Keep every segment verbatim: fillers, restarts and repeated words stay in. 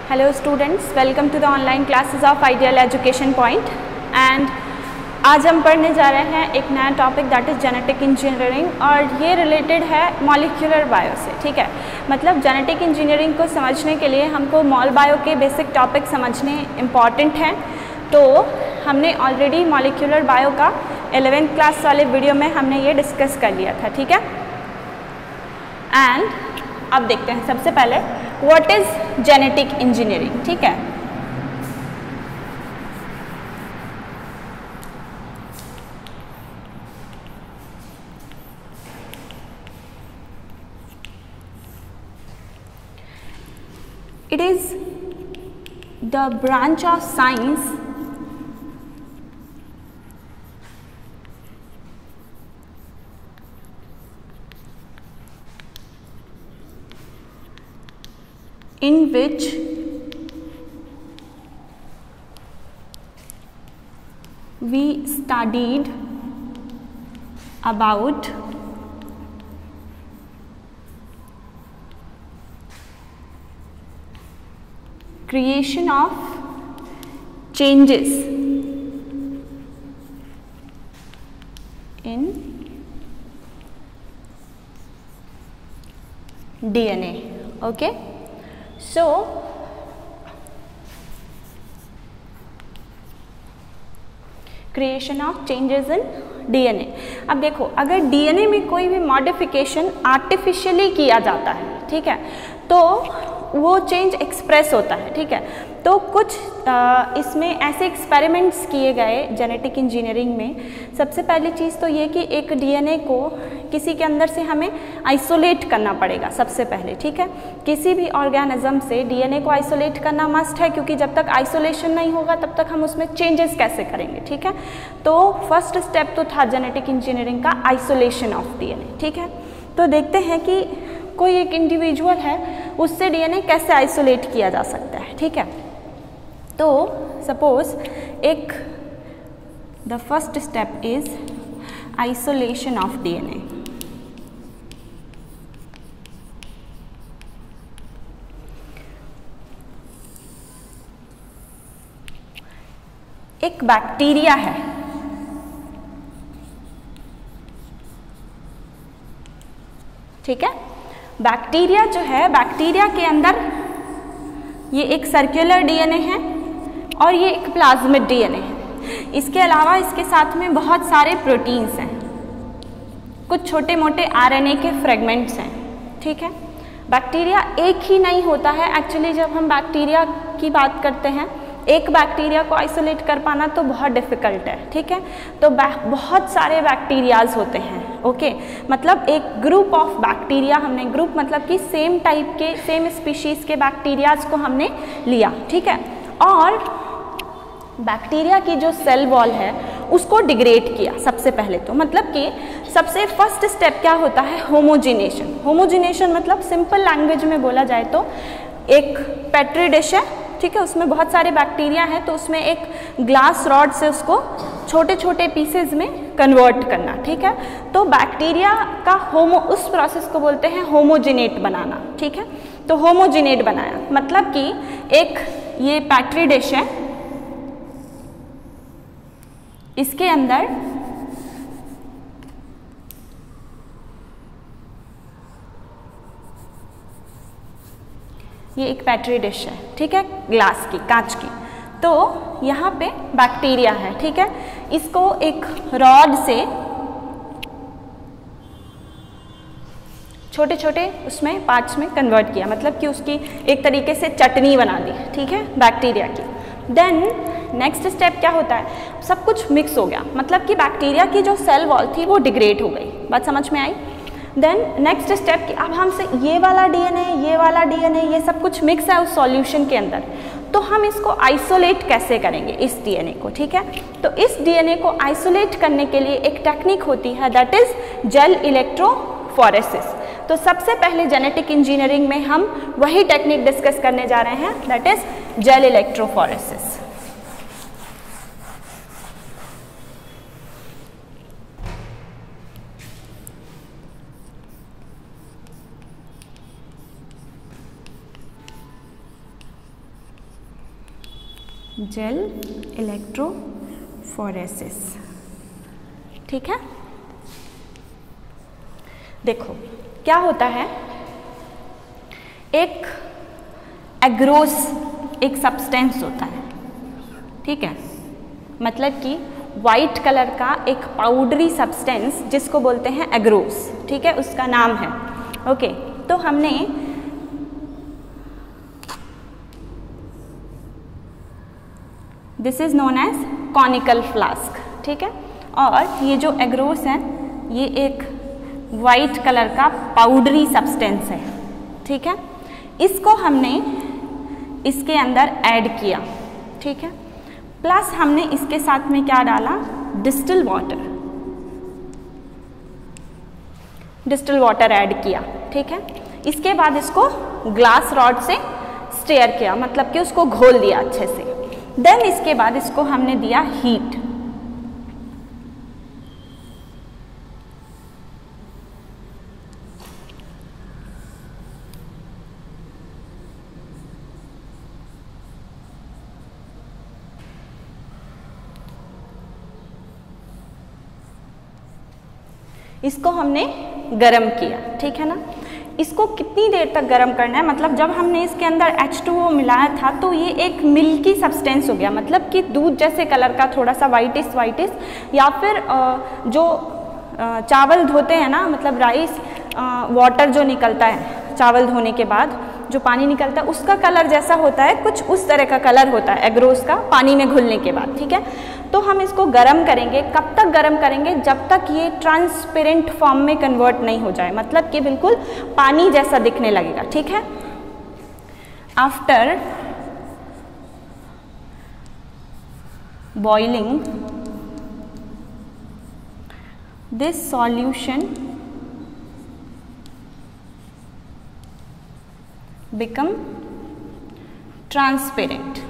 Hello students, welcome to the online classes of Ideal Education Point and आज हम पढ़ने जा रहे हैं एक नया topic that is genetic engineering और ये रिलेटेड है मॉलिक्यूलर बायो से। ठीक है, मतलब जेनेटिक इंजीनियरिंग को समझने के लिए हमको मॉल बायो के बेसिक टॉपिक समझने इम्पॉर्टेंट हैं। तो हमने ऑलरेडी मॉलिक्यूलर बायो का एलेवेंथ क्लास वाले वीडियो में हमने ये डिस्कस कर लिया था। ठीक है, एंड अब देखते हैं सबसे पहले व्हाट इज़ जेनेटिक इंजीनियरिंग। ठीक है, it is the branch of science in which we studied about creation of changes in D N A. Okay, so creation of changes in DNA. अब देखो, अगर डीएनए में कोई भी मॉडिफिकेशन आर्टिफिशियली किया जाता है, ठीक है, तो वो चेंज एक्सप्रेस होता है। ठीक है, तो कुछ आ, इसमें ऐसे एक्सपेरिमेंट्स किए गए जेनेटिक इंजीनियरिंग में। सबसे पहली चीज़ तो ये कि एक डीएनए को किसी के अंदर से हमें आइसोलेट करना पड़ेगा सबसे पहले। ठीक है, किसी भी ऑर्गेनिज्म से डीएनए को आइसोलेट करना मस्ट है, क्योंकि जब तक आइसोलेशन नहीं होगा तब तक हम उसमें चेंजेस कैसे करेंगे। ठीक है, तो फर्स्ट स्टेप तो था जेनेटिक इंजीनियरिंग का आइसोलेशन ऑफ डीएनए। ठीक है, तो देखते हैं कि कोई एक इंडिविजुअल है, उससे डीएनए कैसे आइसोलेट किया जा सकता है। ठीक है, तो सपोज एक the first step is isolation of DNA. एक बैक्टीरिया है, ठीक है, बैक्टीरिया जो है, बैक्टीरिया के अंदर ये एक सर्कुलर डीएनए है और ये एक प्लाज्मिड डीएनए है। इसके अलावा इसके साथ में बहुत सारे प्रोटीन्स हैं, कुछ छोटे मोटे आरएनए के फ्रेगमेंट्स हैं। ठीक है, बैक्टीरिया एक ही नहीं होता है। एक्चुअली जब हम बैक्टीरिया की बात करते हैं, एक बैक्टीरिया को आइसोलेट कर पाना तो बहुत डिफ़िकल्ट है। ठीक है, तो बहुत सारे बैक्टीरियाज होते हैं। ओके, मतलब एक ग्रुप ऑफ बैक्टीरिया, हमने ग्रुप मतलब कि सेम टाइप के, सेम स्पीशीज़ के बैक्टीरियाज को हमने लिया। ठीक है, और बैक्टीरिया की जो सेल वॉल है उसको डिग्रेड किया सबसे पहले। तो मतलब कि सबसे फर्स्ट स्टेप क्या होता है, होमोजिनेशन। होमोजिनेशन मतलब सिंपल लैंग्वेज में बोला जाए तो एक पेट्री डिश है, ठीक है, उसमें बहुत सारे बैक्टीरिया हैं, तो उसमें एक ग्लास रॉड से उसको छोटे छोटे पीसेज में कन्वर्ट करना। ठीक है, तो बैक्टीरिया का होमो, उस प्रोसेस को बोलते हैं होमोजिनेट बनाना। ठीक है, तो होमोजिनेट बनाया मतलब कि एक ये पेट्री डिश है, इसके अंदर ये एक पेट्री डिश है, ठीक है, ग्लास की, कांच की। तो यहाँ पे बैक्टीरिया है, ठीक है, इसको एक रॉड से छोटे छोटे उसमें पार्ट्स में कन्वर्ट किया, मतलब कि उसकी एक तरीके से चटनी बना दी। ठीक है, बैक्टीरिया की। देन नेक्स्ट स्टेप क्या होता है, सब कुछ मिक्स हो गया, मतलब कि बैक्टीरिया की जो सेल वॉल थी वो डिग्रेड हो गई। बात समझ में आई? देन नेक्स्ट स्टेप कि अब हमसे ये वाला डीएनए, ये वाला डीएनए, ये सब कुछ मिक्स है उस सॉल्यूशन के अंदर, तो हम इसको आइसोलेट कैसे करेंगे इस डीएनए को। ठीक है, तो इस डीएनए को आइसोलेट करने के लिए एक टेक्निक होती है, दैट इज जेल इलेक्ट्रोफोरेसिस। तो सबसे पहले जेनेटिक इंजीनियरिंग में हम वही टेक्निक डिस्कस करने जा रहे हैं, that is gel electrophoresis. Gel electrophoresis. ठीक है, देखो क्या होता है, एक एग्रोस एक सब्सटेंस होता है, ठीक है, मतलब कि वाइट कलर का एक पाउडरी सब्सटेंस जिसको बोलते हैं एग्रोस, ठीक है, उसका नाम है। ओके, तो हमने this is known as conical flask, ठीक है, और ये जो एग्रोस है ये एक वाइट कलर का पाउडरी सब्सटेंस है, ठीक है, इसको हमने इसके अंदर ऐड किया, ठीक है, प्लस हमने इसके साथ में क्या डाला, distil water, distil water add किया, ठीक है। इसके बाद इसको ग्लास रॉड से स्टेयर किया, मतलब कि उसको घोल दिया अच्छे से। देन इसके बाद इसको हमने दिया हीट, इसको हमने गरम किया, ठीक है ना। इसको कितनी देर तक गरम करना है, मतलब जब हमने इसके अंदर एच टू ओ मिलाया था तो ये एक मिल्की सब्सटेंस हो गया, मतलब कि दूध जैसे कलर का, थोड़ा सा वाइटिस वाइटिस, या फिर जो चावल धोते हैं ना, मतलब राइस वाटर जो निकलता है चावल धोने के बाद जो पानी निकलता है उसका कलर जैसा होता है, कुछ उस तरह का कलर होता है एग्रोस का पानी में घुलने के बाद, ठीक है। तो हम इसको गरम करेंगे, कब तक गरम करेंगे, जब तक ये ट्रांसपेरेंट फॉर्म में कन्वर्ट नहीं हो जाए, मतलब कि बिल्कुल पानी जैसा दिखने लगेगा, ठीक है। After boiling this solution become transparent,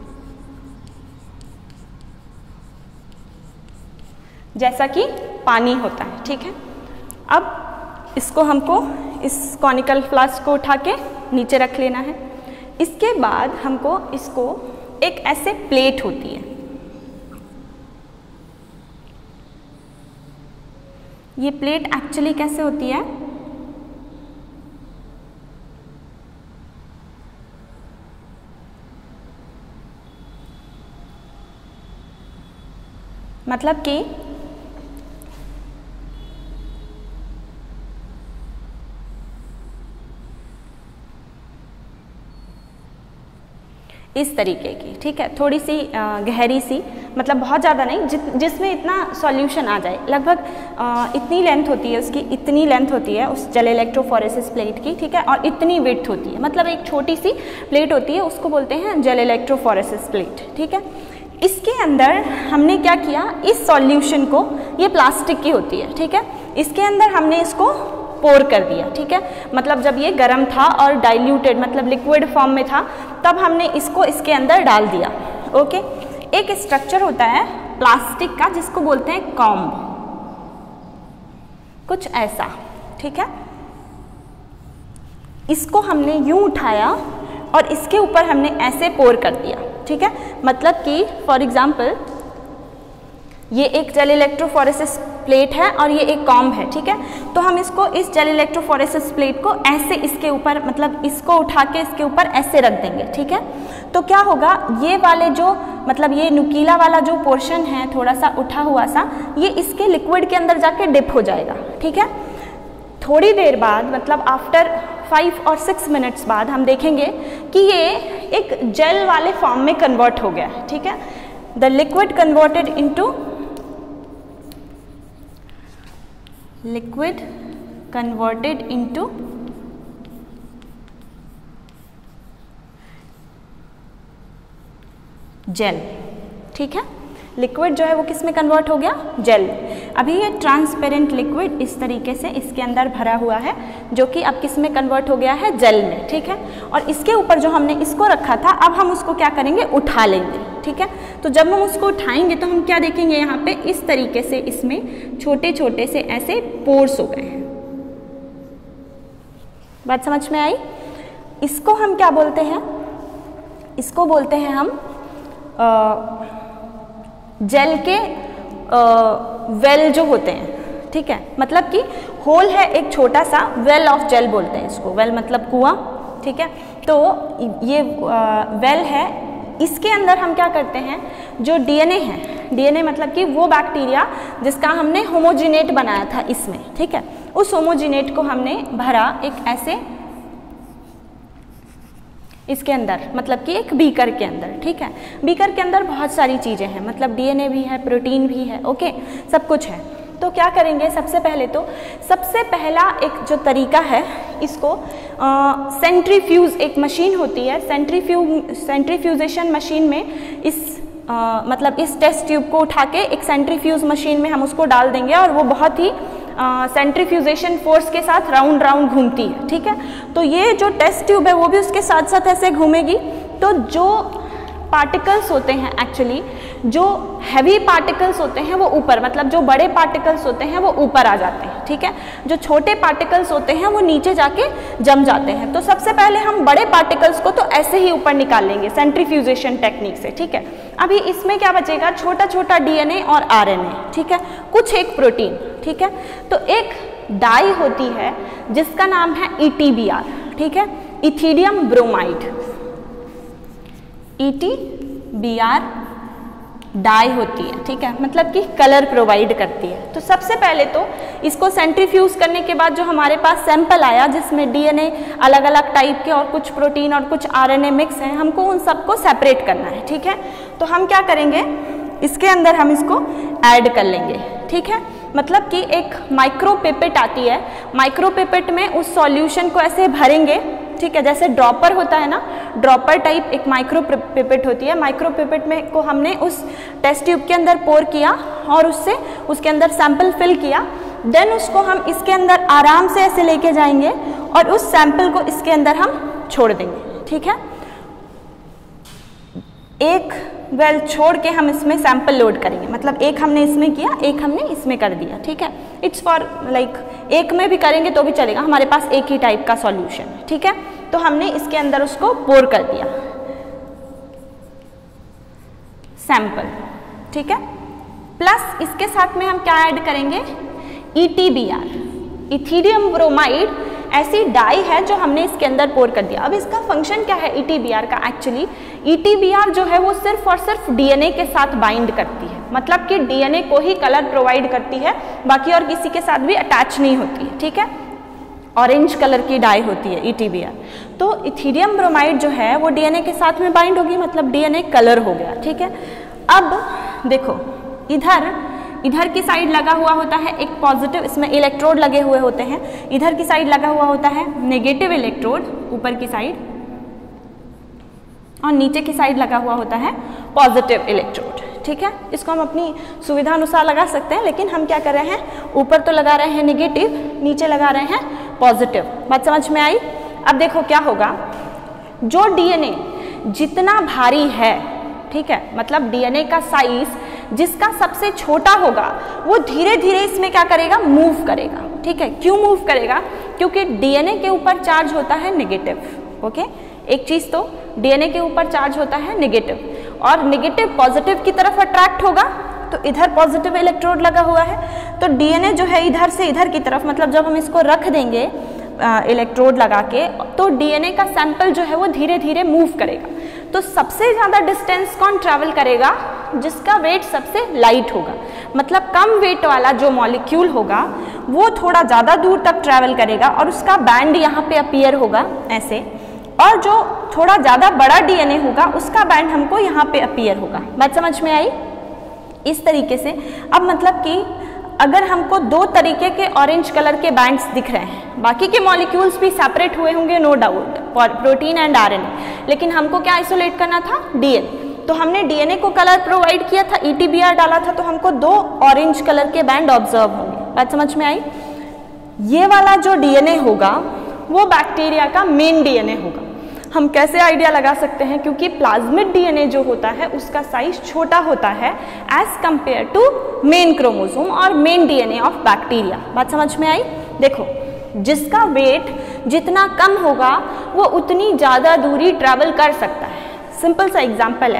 जैसा कि पानी होता है, ठीक है। अब इसको हमको इस कॉनिकल फ्लास्क को उठा के नीचे रख लेना है। इसके बाद हमको इसको एक ऐसे प्लेट होती है, ये प्लेट एक्चुअली कैसे होती है, मतलब कि इस तरीके की, ठीक है, थोड़ी सी गहरी सी, मतलब बहुत ज़्यादा नहीं, जि, जिसमें इतना सॉल्यूशन आ जाए, लगभग इतनी लेंथ होती है उसकी, इतनी लेंथ होती है उस जेल इलेक्ट्रोफोरेसिस प्लेट की, ठीक है, और इतनी विड्थ होती है, मतलब एक छोटी सी प्लेट होती है, उसको बोलते हैं जेल इलेक्ट्रोफोरेसिस प्लेट, ठीक है। इसके अंदर हमने क्या किया, इस सॉल्यूशन को, ये प्लास्टिक की होती है, ठीक है, इसके अंदर हमने इसको पोर कर दिया, ठीक है, मतलब जब ये गर्म था और डाइल्यूटेड मतलब लिक्विड फॉर्म में था तब हमने इसको इसके अंदर डाल दिया। ओके, एक स्ट्रक्चर होता है प्लास्टिक का जिसको बोलते हैं कॉम्ब, कुछ ऐसा, ठीक है। इसको हमने यूं उठाया और इसके ऊपर हमने ऐसे पोर कर दिया, ठीक है, मतलब कि फॉर एग्जाम्पल ये एक जेल इलेक्ट्रोफोरेसिस प्लेट है और ये एक कॉम्ब है, ठीक है। तो हम इसको इस जेल इलेक्ट्रोफोरेसिस प्लेट को ऐसे इसके ऊपर, मतलब इसको उठा के इसके ऊपर ऐसे रख देंगे, ठीक है। तो क्या होगा, ये वाले जो मतलब ये नुकीला वाला जो पोर्शन है थोड़ा सा उठा हुआ सा, ये इसके लिक्विड के अंदर जाके डिप हो जाएगा, ठीक है। थोड़ी देर बाद मतलब आफ्टर फाइव और सिक्स मिनट्स बाद हम देखेंगे कि ये एक जेल वाले फॉर्म में कन्वर्ट हो गया है, ठीक है। The liquid converted into liquid converted into gel, ठीक है। लिक्विड जो है वो किस में कन्वर्ट हो गया, जेल। अभी ये ट्रांसपेरेंट लिक्विड इस तरीके से इसके अंदर भरा हुआ है जो कि अब किस में कन्वर्ट हो गया है, जेल में, ठीक है। और इसके ऊपर जो हमने इसको रखा था, अब हम उसको क्या करेंगे, उठा लेंगे, ठीक है। तो जब हम उसको उठाएंगे तो हम क्या देखेंगे, यहाँ पे इस तरीके से इसमें छोटे छोटे से ऐसे पोर्स हो गए हैं। बात समझ में आई? इसको हम क्या बोलते हैं, इसको बोलते हैं हम जेल के वेल जो होते हैं, ठीक है, मतलब कि होल है एक छोटा सा, वेल ऑफ जेल बोलते हैं इसको, वेल मतलब कुआं, ठीक है। तो ये वेल है, इसके अंदर हम क्या करते हैं, जो डीएनए है, डीएनए मतलब कि वो बैक्टीरिया जिसका हमने होमोजिनेट बनाया था इसमें, ठीक है, उस होमोजिनेट को हमने भरा एक ऐसे इसके अंदर, मतलब कि एक बीकर के अंदर, ठीक है। बीकर के अंदर बहुत सारी चीज़ें हैं, मतलब डीएनए भी है, प्रोटीन भी है, ओके, सब कुछ है। तो क्या करेंगे, सबसे पहले तो सबसे पहला एक जो तरीका है, इसको सेंट्रीफ्यूज एक मशीन होती है, सेंट्रीफ्यूज सेंट्रीफ्यूजेशन मशीन में इस आ, मतलब इस टेस्ट ट्यूब को उठा के एक सेंट्रीफ्यूज मशीन में हम उसको डाल देंगे और वो बहुत ही सेंट्रीफ्यूजेशन फोर्स के साथ राउंड राउंड घूमती है, ठीक है। तो ये जो टेस्ट ट्यूब है वो भी उसके साथ साथ ऐसे घूमेगी। तो जो पार्टिकल्स होते हैं, एक्चुअली जो हैवी पार्टिकल्स होते हैं वो ऊपर, मतलब जो बड़े पार्टिकल्स होते हैं वो ऊपर आ जाते हैं, ठीक है। जो छोटे पार्टिकल्स होते हैं वो नीचे जाके जम जाते हैं। तो सबसे पहले हम बड़े पार्टिकल्स को तो ऐसे ही ऊपर निकाल लेंगे सेंट्रीफ्यूजेशन टेक्निक से, ठीक है। अभी इसमें क्या बचेगा, छोटा छोटा डीएनए और आरएनए, ठीक है, कुछ एक प्रोटीन, ठीक है। तो एक डाई होती है जिसका नाम है ईटीबीआर, ठीक है, इथिडियम ब्रोमाइड, ईटीबीआर डाई होती है, ठीक है, मतलब कि कलर प्रोवाइड करती है। तो सबसे पहले तो इसको सेंट्रीफ्यूज करने के बाद जो हमारे पास सैंपल आया जिसमें डीएनए अलग अलग टाइप के और कुछ प्रोटीन और कुछ आरएनए मिक्स हैं, हमको उन सबको सेपरेट करना है, ठीक है। तो हम क्या करेंगे, इसके अंदर हम इसको ऐड कर लेंगे, ठीक है। मतलब कि एक माइक्रोपिपेट आती है, माइक्रोपिपेट में उस सॉल्यूशन को ऐसे भरेंगे, ठीक है, जैसे ड्रॉपर होता है ना, ड्रॉपर टाइप एक माइक्रोपिपेट होती है। माइक्रोपिपेट में को हमने उस टेस्ट ट्यूब के अंदर पोर किया और उससे उसके अंदर सैंपल फिल किया। देन उसको हम इसके अंदर आराम से ऐसे लेके जाएंगे और उस सैंपल को इसके अंदर हम छोड़ देंगे, ठीक है। एक वेल छोड़ के हम इसमें सैंपल लोड करेंगे, मतलब एक हमने इसमें किया, एक हमने इसमें कर दिया, ठीक है। इट्स फॉर लाइक एक में भी करेंगे तो भी चलेगा, हमारे पास एक ही टाइप का सॉल्यूशन है, ठीक है। तो हमने इसके अंदर उसको पोर कर दिया सैंपल, ठीक है। प्लस इसके साथ में हम क्या ऐड करेंगे, ईटीबीआर, इथिडियम ब्रोमाइड ऐसी डाई है जो हमने इसके अंदर पोर कर दिया। अब इसका फंक्शन क्या है ईटीबीआर का, एक्चुअली ईटीबीआर जो है वो सिर्फ और सिर्फ डीएनए के साथ बाइंड करती है, मतलब कि डीएनए को ही कलर प्रोवाइड करती है, बाकी और किसी के साथ भी अटैच नहीं होती है, ठीक है। ऑरेंज कलर की डाई होती है ईटीबीआर। तो इथिडियम ब्रोमाइड जो है वो डीएनए के साथ में बाइंड होगी, मतलब डीएनए कलर हो गया, ठीक है। अब देखो इधर इधर की साइड लगा हुआ होता है एक पॉजिटिव, इसमें इलेक्ट्रोड लगे हुए होते हैं, इधर की साइड लगा हुआ होता है नेगेटिव इलेक्ट्रोड ऊपर की साइड, और नीचे की साइड लगा हुआ होता है पॉजिटिव इलेक्ट्रोड, ठीक है। इसको हम अपनी सुविधा अनुसार लगा सकते हैं, लेकिन हम क्या कर रहे हैं, ऊपर तो लगा रहे हैं नेगेटिव, नीचे लगा रहे हैं पॉजिटिव। बात समझ में आई। अब देखो क्या होगा, जो डीएनए जितना भारी है, ठीक है, मतलब डीएनए का साइज जिसका सबसे छोटा होगा वो धीरे धीरे इसमें क्या करेगा, मूव करेगा, ठीक है। क्यों मूव करेगा, क्योंकि डीएनए के ऊपर चार्ज होता है नेगेटिव, ओके। एक चीज तो डीएनए के ऊपर चार्ज होता है नेगेटिव, और नेगेटिव पॉजिटिव की तरफ अट्रैक्ट होगा, तो इधर पॉजिटिव इलेक्ट्रोड लगा हुआ है, तो डीएनए जो है इधर से इधर की तरफ, मतलब जब हम इसको रख देंगे इलेक्ट्रोड लगा के, तो डीएनए का सैंपल जो है वो धीरे धीरे मूव करेगा। तो सबसे ज़्यादा डिस्टेंस कौन ट्रैवल करेगा, जिसका वेट सबसे लाइट होगा, मतलब कम वेट वाला जो मॉलिक्यूल होगा वो थोड़ा ज़्यादा दूर तक ट्रैवल करेगा और उसका बैंड यहाँ पे अपीयर होगा ऐसे, और जो थोड़ा ज़्यादा बड़ा डीएनए होगा उसका बैंड हमको यहाँ पे अपीयर होगा। बात समझ में आई। इस तरीके से अब मतलब कि अगर हमको दो तरीके के ऑरेंज कलर के बैंड्स दिख रहे हैं, बाकी के मॉलिक्यूल्स भी सेपरेट हुए होंगे no doubt, protein and RNA, लेकिन हमको क्या आइसोलेट करना था, डीएनए। तो हमने डीएनए को कलर प्रोवाइड किया था, ईटीबीआर डाला था, तो हमको दो ऑरेंज कलर के बैंड ऑब्जर्व होंगे। बात समझ में आई। ये वाला जो डीएनए होगा वो बैक्टीरिया का मेन डीएनए होगा। हम कैसे आइडिया लगा सकते हैं, क्योंकि प्लाज्मिड डीएनए जो होता है उसका साइज छोटा होता है as compare to main chromosome और मेन डीएनए ऑफ बैक्टीरिया। बात समझ में आई। देखो जिसका वेट जितना कम होगा वो उतनी ज़्यादा दूरी ट्रैवल कर सकता है। सिंपल सा एग्जांपल है,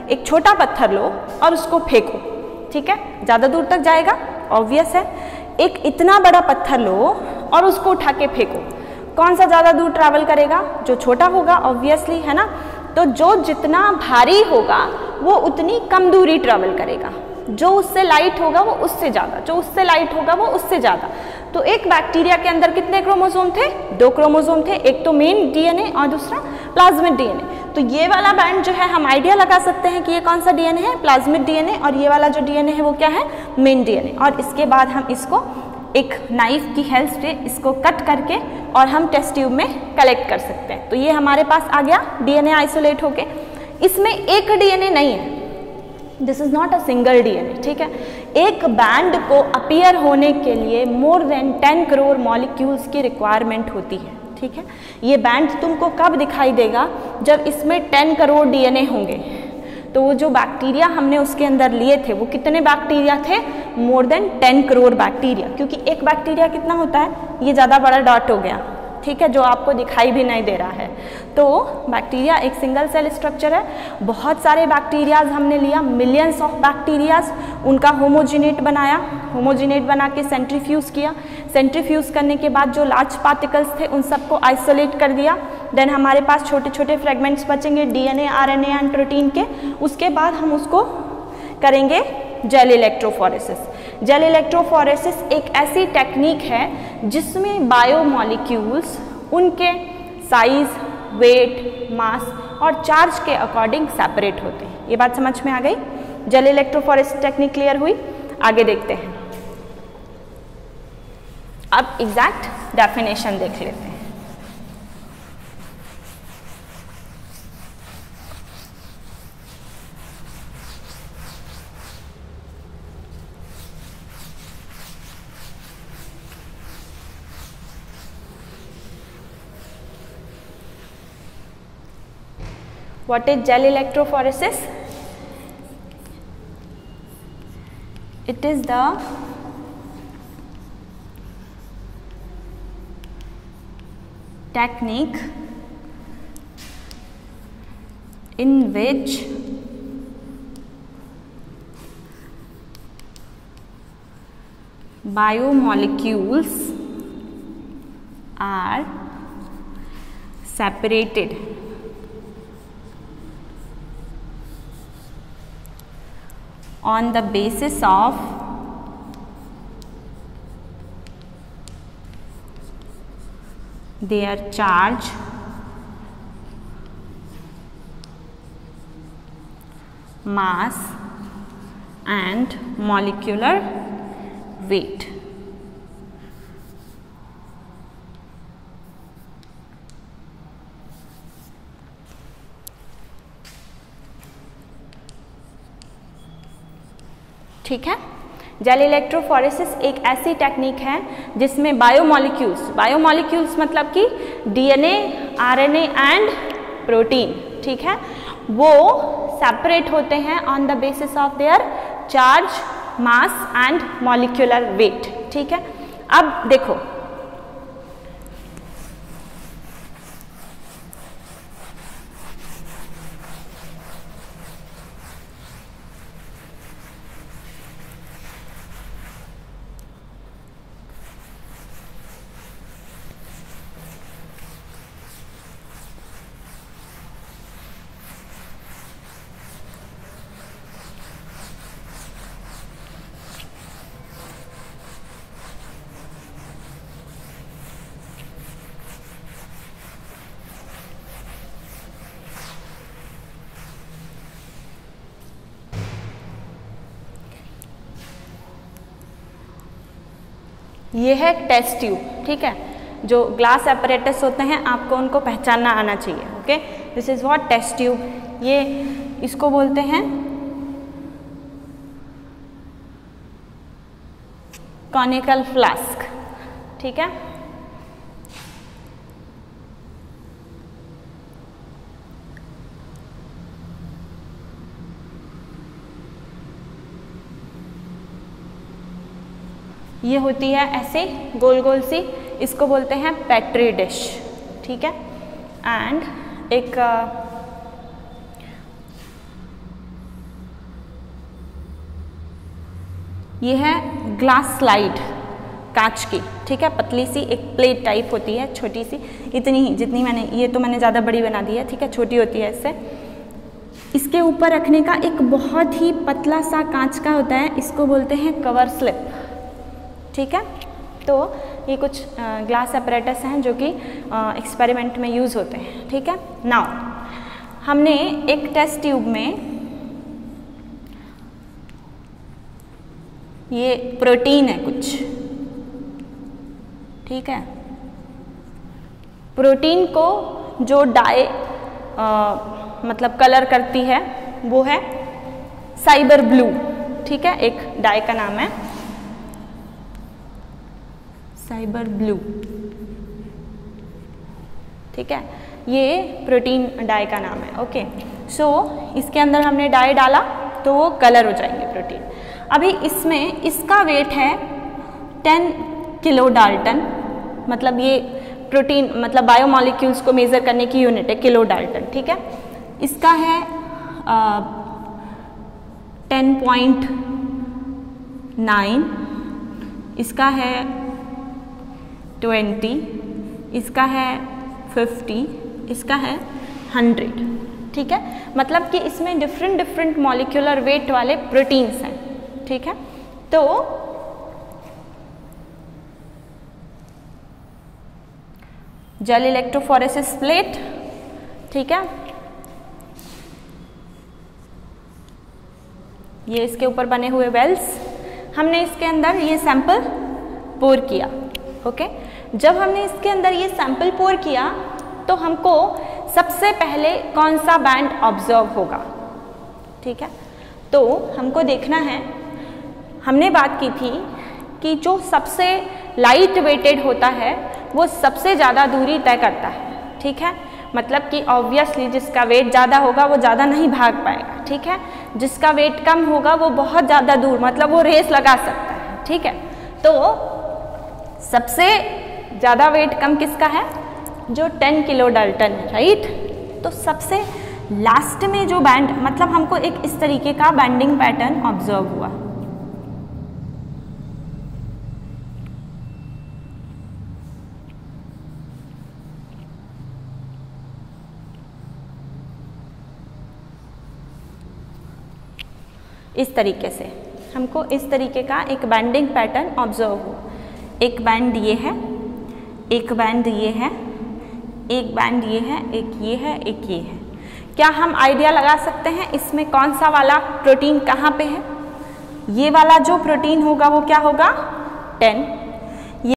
एक छोटा पत्थर लो और उसको फेंको, ठीक है, ज़्यादा दूर तक जाएगा, ऑब्वियस है। एक इतना बड़ा पत्थर लो और उसको उठा के फेंको, कौन सा ज़्यादा दूर ट्रैवल करेगा? जो छोटा होगा, ऑब्वियसली, है ना। तो जो जितना भारी होगा वो उतनी कम दूरी ट्रैवल करेगा, जो उससे लाइट होगा वो उससे ज़्यादा, जो उससे लाइट होगा वो उससे ज़्यादा। तो एक बैक्टीरिया के अंदर कितने क्रोमोसोम थे? दो क्रोमोसोम थे, एक तो मेन डीएनए और दूसरा प्लाज्मिड डीएनए। तो ये वाला बैंड जो है हम आइडिया लगा सकते हैं कि ये कौन सा डीएनए है? Plasmid DNA. और ये वाला जो डीएनए है वो क्या है? Main DNA. और इसके बाद हम इसको एक नाइफ की हेल्प से इसको कट करके और हम टेस्ट ट्यूब में कलेक्ट कर सकते हैं। तो ये हमारे पास आ गया डीएनए आइसोलेट होके। इसमें एक डीएनए नहीं है, this is not a single DNA, ठीक है। एक बैंड को अपीयर होने के लिए more than ten crore molecules की रिक्वायरमेंट होती है, ठीक है। ये बैंड तुमको कब दिखाई देगा? जब इसमें टेन करोड़ डीएनए होंगे। तो वो जो बैक्टीरिया हमने उसके अंदर लिए थे वो कितने बैक्टीरिया थे? More than ten crore bacteria, क्योंकि एक बैक्टीरिया कितना होता है? ये ज़्यादा बड़ा डॉट हो गया, ठीक है, जो आपको दिखाई भी नहीं दे रहा है। तो बैक्टीरिया एक सिंगल सेल स्ट्रक्चर है। बहुत सारे बैक्टीरियाज हमने लिया, मिलियंस ऑफ बैक्टीरियाज, उनका होमोजिनेट बनाया, होमोजिनेट बना के सेंट्रीफ्यूज किया। सेंट्रीफ्यूज करने के बाद जो लार्ज पार्टिकल्स थे उन सबको आइसोलेट कर दिया। देन हमारे पास छोटे छोटे फ्रेगमेंट्स बचेंगे डीएनए, आरएनए एंड प्रोटीन के। उसके बाद हम उसको करेंगे जेल इलेक्ट्रोफोरेसिस। जेल इलेक्ट्रोफोरेसिस एक ऐसी टेक्निक है जिसमें बायोमॉलिक्यूल्स उनके साइज, वेट, मास और चार्ज के अकॉर्डिंग सेपरेट होते हैं। ये बात समझ में आ गई? जेल इलेक्ट्रोफोरेसिस टेक्निक क्लियर हुई? आगे देखते हैं। अब एग्जैक्ट डेफिनेशन देख लेते हैं। What is gel electrophoresis? It is the technique in which biomolecules are separated on the basis of their charge, mass and molecular weight. ठीक है। जेल इलेक्ट्रोफोरेसिस एक ऐसी टेक्निक है जिसमें बायोमॉलिक्यूल्स, बायोमॉलिक्यूल्स मतलब कि डीएनए, आरएनए एंड प्रोटीन, ठीक है, वो सेपरेट होते हैं on the basis of their charge, mass and molecular weight, ठीक है। अब देखो, ये है टेस्ट ट्यूब, ठीक है। जो ग्लास एपरेटस होते हैं आपको उनको पहचानना आना चाहिए, okay. This is what test tube. ये इसको बोलते हैं कॉनिकल फ्लास्क, ठीक है। ये होती है ऐसे गोल गोल सी, इसको बोलते हैं पेट्री डिश, ठीक है। एंड एक ये है ग्लास स्लाइड, कांच की, ठीक है, पतली सी एक प्लेट टाइप होती है, छोटी सी, इतनी ही जितनी मैंने, ये तो मैंने ज़्यादा बड़ी बना दी है, ठीक है, छोटी होती है इससे। इसके ऊपर रखने का एक बहुत ही पतला सा कांच का होता है, इसको बोलते हैं कवर स्लिप, ठीक है। तो ये कुछ ग्लास अपरेटस हैं जो कि एक्सपेरिमेंट में यूज़ होते हैं, ठीक है। नाउ हमने एक टेस्ट ट्यूब में ये प्रोटीन है कुछ, ठीक है, प्रोटीन को जो डाई मतलब कलर करती है वो है साइबर ब्लू, ठीक है, एक डाई का नाम है साइबर ब्लू, ठीक है, ये प्रोटीन डाई का नाम है। ओके, सो इसके अंदर हमने डाई डाला तो वो कलर हो जाएंगे प्रोटीन। अभी इसमें इसका वेट है टेन किलो डाल्टन, मतलब ये प्रोटीन मतलब बायोमॉलिक्यूल्स को मेज़र करने की यूनिट है किलो डाल्टन, ठीक है। इसका है टेन पॉइंट नाइन, इसका है ट्वेंटी, इसका है फिफ्टी, इसका है हंड्रेड, ठीक है। मतलब कि इसमें डिफरेंट डिफरेंट मॉलिक्यूलर वेट वाले प्रोटीन्स हैं, ठीक है। तो जेल इलेक्ट्रोफोरेसिस प्लेट, ठीक है, ये इसके ऊपर बने हुए वेल्स, हमने इसके अंदर ये सैंपल पोर किया। ओके, जब हमने इसके अंदर ये सैंपल पोर किया तो हमको सबसे पहले कौन सा बैंड ऑब्जर्व होगा, ठीक है। तो हमको देखना है, हमने बात की थी कि जो सबसे लाइट वेटेड होता है वो सबसे ज़्यादा दूरी तय करता है, ठीक है। मतलब कि ऑब्वियसली जिसका वेट ज़्यादा होगा वो ज़्यादा नहीं भाग पाएगा, ठीक है। जिसका वेट कम होगा वो बहुत ज़्यादा दूर, मतलब वो रेस लगा सकता है, ठीक है। तो सबसे ज़्यादा वेट कम किसका है, जो टेन किलो डाल्टन है, राइट। तो सबसे लास्ट में जो बैंड, मतलब हमको एक इस तरीके का बैंडिंग पैटर्न ऑब्जर्व हुआ, इस तरीके से हमको इस तरीके का एक बैंडिंग पैटर्न ऑब्जर्व हुआ। एक बैंड ये है, एक बैंड ये है, एक बैंड ये है, एक ये है, एक ये है। क्या हम आइडिया लगा सकते हैं इसमें कौन सा वाला प्रोटीन कहाँ पे है? ये वाला जो प्रोटीन होगा वो क्या होगा, टेन